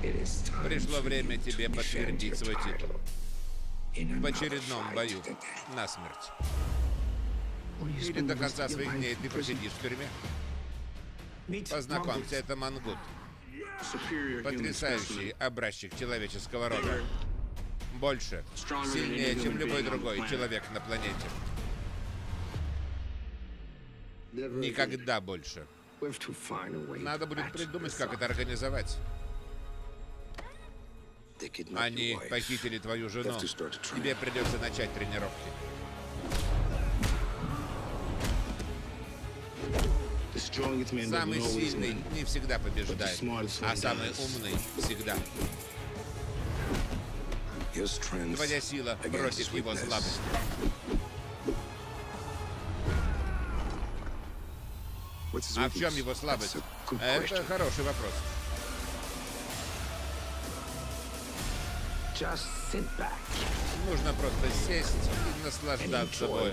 Пришло время тебе подтвердить свой титул в очередном бою насмерть. Или до конца своих дней ты просидишь в тюрьме. Познакомься, это Мангут. Потрясающий образчик человеческого рода. Больше, сильнее, чем любой другой человек на планете. Никогда больше. Надо будет придумать, как это организовать. Они похитили твою жену. Тебе придется начать тренировки. Самый сильный не всегда побеждает, а самый умный всегда. Твоя сила против его слабости. А в чем его слабость? Это хороший вопрос. Нужно просто сесть и наслаждаться боем.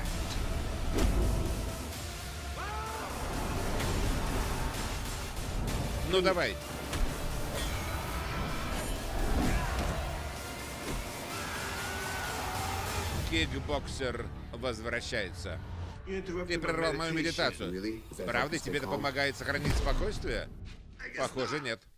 Ну давай. Кикбоксер возвращается. Ты прервал мою медитацию. Правда, тебе это помогает сохранить спокойствие? Похоже, нет.